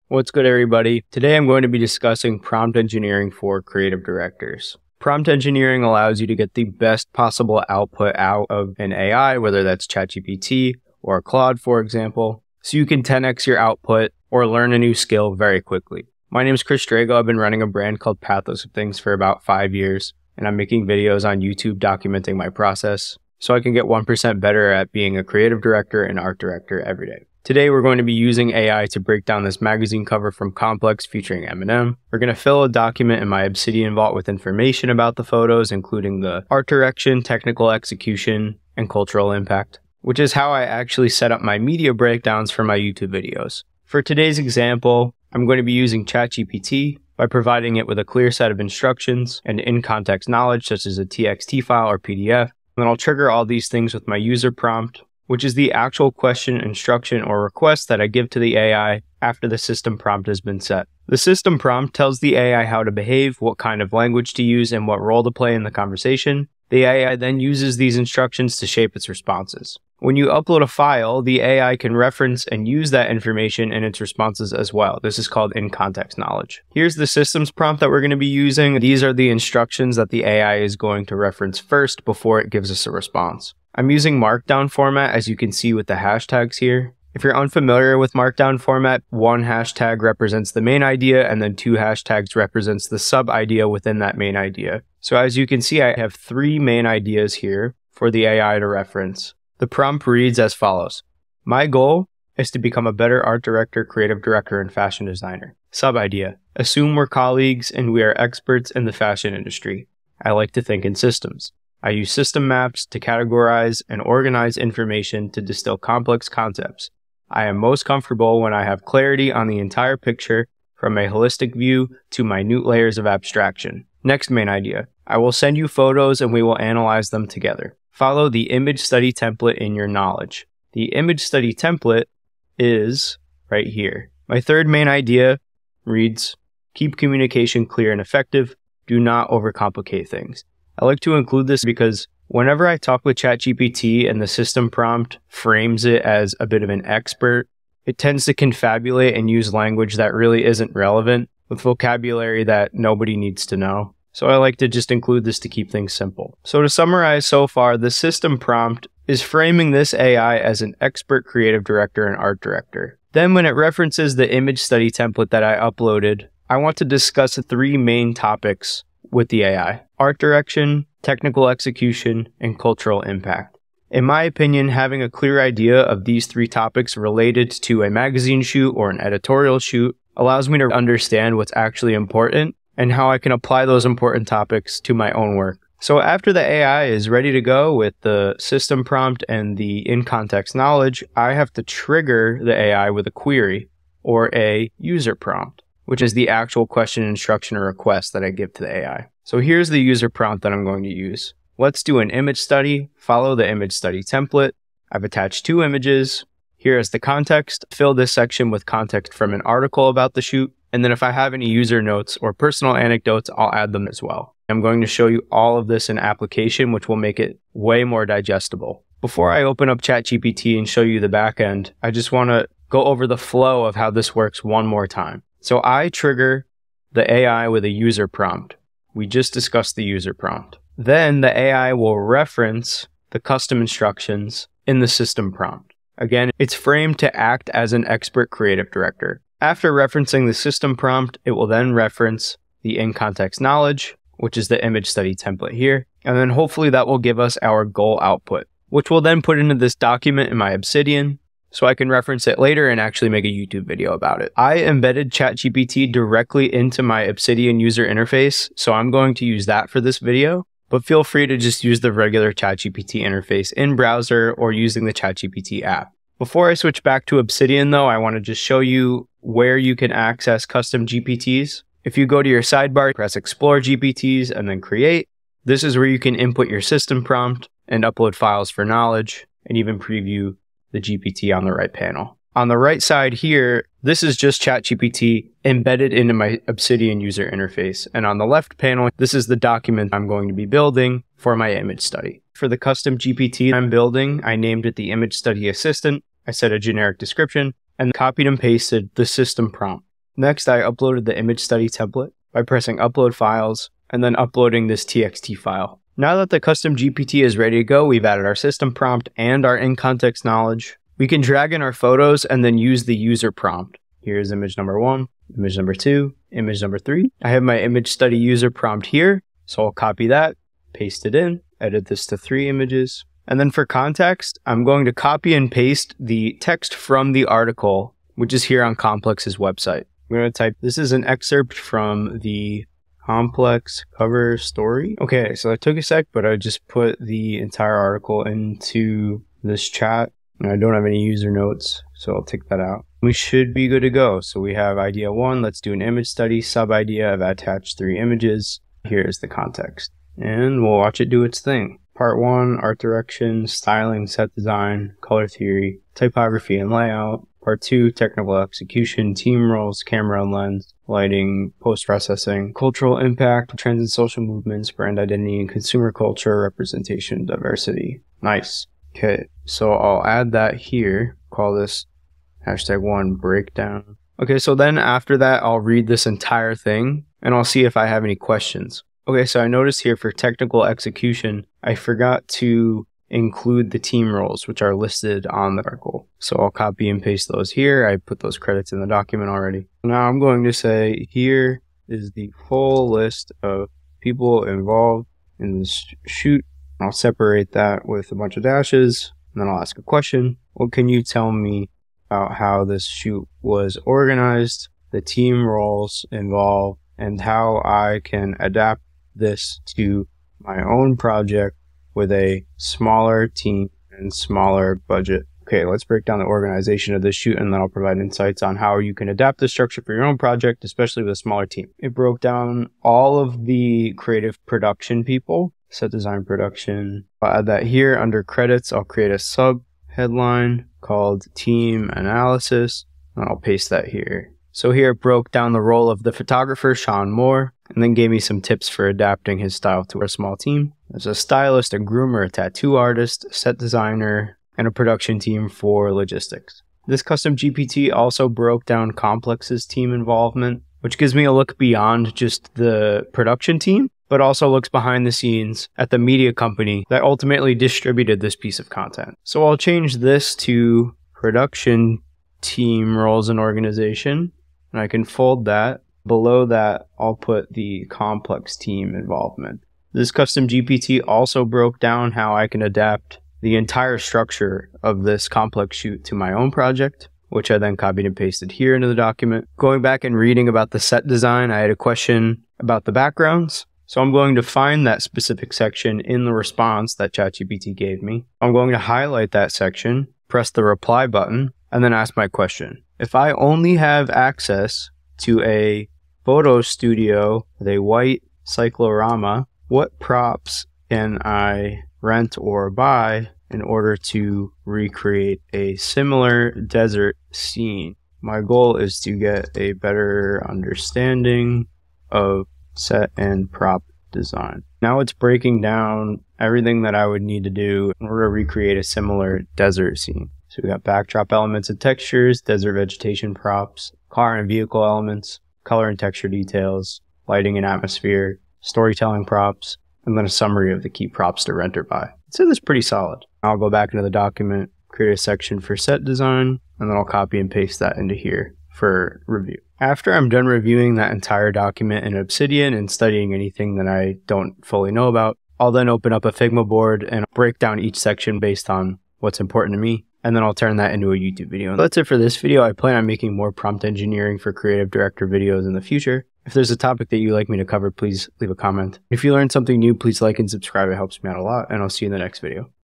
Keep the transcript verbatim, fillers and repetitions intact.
What's good, everybody? Today I'm going to be discussing prompt engineering for creative directors. Prompt engineering allows you to get the best possible output out of an A I, whether that's ChatGPT or Claude, for example, so you can ten X your output or learn a new skill very quickly. My name is Chris Drago. I've been running a brand called Pathos of Things for about five years, and I'm making videos on YouTube documenting my process so I can get one percent better at being a creative director and art director every day. Today, we're going to be using A I to break down this magazine cover from Complex featuring Eminem. We're going to fill a document in my Obsidian Vault with information about the photos, including the art direction, technical execution, and cultural impact, which is how I actually set up my media breakdowns for my YouTube videos. For today's example, I'm going to be using ChatGPT by providing it with a clear set of instructions and in-context knowledge, such as a T X T file or P D F. And then I'll trigger all these things with my user prompt, which is the actual question, instruction, or request that I give to the A I after the system prompt has been set. The system prompt tells the A I how to behave, what kind of language to use, and what role to play in the conversation. The A I then uses these instructions to shape its responses. When you upload a file, the A I can reference and use that information in its responses as well. This is called in-context knowledge. Here's the systems prompt that we're going to be using. These are the instructions that the A I is going to reference first before it gives us a response. I'm using Markdown format, as you can see with the hashtags here. If you're unfamiliar with Markdown format, one hashtag represents the main idea and then two hashtags represents the sub-idea within that main idea. So as you can see, I have three main ideas here for the A I to reference. The prompt reads as follows. My goal is to become a better art director, creative director, and fashion designer. Sub-idea. Assume we're colleagues and we are experts in the fashion industry. I like to think in systems. I use system maps to categorize and organize information to distill complex concepts. I am most comfortable when I have clarity on the entire picture from a holistic view to minute layers of abstraction. Next main idea. I will send you photos and we will analyze them together. Follow the image study template in your knowledge. The image study template is right here. My third main idea reads, keep communication clear and effective. Do not overcomplicate things. I like to include this because whenever I talk with ChatGPT and the system prompt frames it as a bit of an expert, it tends to confabulate and use language that really isn't relevant with vocabulary that nobody needs to know. So I like to just include this to keep things simple. So to summarize so far, the system prompt is framing this A I as an expert creative director and art director. Then when it references the image study template that I uploaded, I want to discuss three main topics with the A I: art direction, technical execution, and cultural impact. In my opinion, having a clear idea of these three topics related to a magazine shoot or an editorial shoot allows me to understand what's actually important and how I can apply those important topics to my own work. So after the A I is ready to go with the system prompt and the in-context knowledge, I have to trigger the A I with a query or a user prompt, which is the actual question, instruction, or request that I give to the A I. So here's the user prompt that I'm going to use. Let's do an image study. Follow the image study template. I've attached two images. Here is the context. Fill this section with context from an article about the shoot. And then if I have any user notes or personal anecdotes, I'll add them as well. I'm going to show you all of this in application, which will make it way more digestible. Before I open up ChatGPT and show you the back end, I just want to go over the flow of how this works one more time. So I trigger the A I with a user prompt. We just discussed the user prompt. Then the A I will reference the custom instructions in the system prompt. Again, it's framed to act as an expert creative director. After referencing the system prompt, it will then reference the in-context knowledge, which is the image study template here. And then hopefully that will give us our goal output, which we'll then put into this document in my Obsidian, so I can reference it later and actually make a YouTube video about it. I embedded ChatGPT directly into my Obsidian user interface, so I'm going to use that for this video, but feel free to just use the regular ChatGPT interface in browser or using the ChatGPT app. Before I switch back to Obsidian though, I want to just show you where you can access custom G P Ts. If you go to your sidebar, press Explore G P Ts and then Create, this is where you can input your system prompt and upload files for knowledge and even preview the G P T on the right panel. On the right side here, this is just ChatGPT embedded into my Obsidian user interface. And on the left panel, this is the document I'm going to be building for my image study. For the custom G P T I'm building, I named it the Image Study Assistant. I set a generic description and copied and pasted the system prompt. Next, I uploaded the image study template by pressing upload files and then uploading this T X T file. Now that the custom G P T is ready to go, we've added our system prompt and our in-context knowledge. We can drag in our photos and then use the user prompt. Here's image number one, image number two, image number three. I have my image study user prompt here, so I'll copy that, paste it in, edit this to three images. And then for context, I'm going to copy and paste the text from the article, which is here on Complex's website. I'm going to type, this is an excerpt from the Complex cover story. Okay, so that took a sec, but I just put the entire article into this chat. And I don't have any user notes, so I'll take that out. We should be good to go. So we have idea one, let's do an image study. Sub idea, I've attached three images. Here's the context. And we'll watch it do its thing. Part one, art direction, styling, set design, color theory, typography and layout. Part two, technical execution, team roles, camera and lens, lighting, post-processing, cultural impact, trends and social movements, brand identity and consumer culture, representation, diversity. Nice. Okay, so I'll add that here. Call this hashtag one breakdown. Okay, so then after that, I'll read this entire thing and I'll see if I have any questions. Okay, so I noticed here for technical execution, I forgot to include the team roles, which are listed on the article. So I'll copy and paste those here. I put those credits in the document already. Now I'm going to say here is the full list of people involved in this shoot. I'll separate that with a bunch of dashes, and then I'll ask a question. What can you tell me about how this shoot was organized, the team roles involved, and how I can adapt this to my own project with a smaller team and smaller budget? Okay, let's break down the organization of this shoot, and then I'll provide insights on how you can adapt the structure for your own project, especially with a smaller team. It broke down all of the creative production people. Set design production. I'll add that here under credits. I'll create a sub headline called team analysis, and I'll paste that here. So here it broke down the role of the photographer, Sean Moore, and then gave me some tips for adapting his style to a small team. There's a stylist, a groomer, a tattoo artist, a set designer, and a production team for logistics. This custom G P T also broke down Complex's team involvement, which gives me a look beyond just the production team, but also looks behind the scenes at the media company that ultimately distributed this piece of content. So I'll change this to production team roles and organization, and I can fold that. Below that, I'll put the Complex team involvement. This custom G P T also broke down how I can adapt the entire structure of this Complex shoot to my own project, which I then copied and pasted here into the document. Going back and reading about the set design, I had a question about the backgrounds. So I'm going to find that specific section in the response that ChatGPT gave me. I'm going to highlight that section, press the reply button, and then ask my question. If I only have access to a photo studio with a white cyclorama, what props can I rent or buy in order to recreate a similar desert scene? My goal is to get a better understanding of set and prop design. Now it's breaking down everything that I would need to do in order to recreate a similar desert scene. So we got backdrop elements and textures, desert vegetation props, car and vehicle elements, color and texture details, lighting and atmosphere, storytelling props, and then a summary of the key props to rent or buy. So that's pretty solid. I'll go back into the document, create a section for set design, and then I'll copy and paste that into here for review. After I'm done reviewing that entire document in Obsidian and studying anything that I don't fully know about, I'll then open up a Figma board and break down each section based on what's important to me, and then I'll turn that into a YouTube video. That's it for this video. I plan on making more prompt engineering for creative director videos in the future. If there's a topic that you'd like me to cover, please leave a comment. If you learned something new, please like and subscribe. It helps me out a lot, and I'll see you in the next video.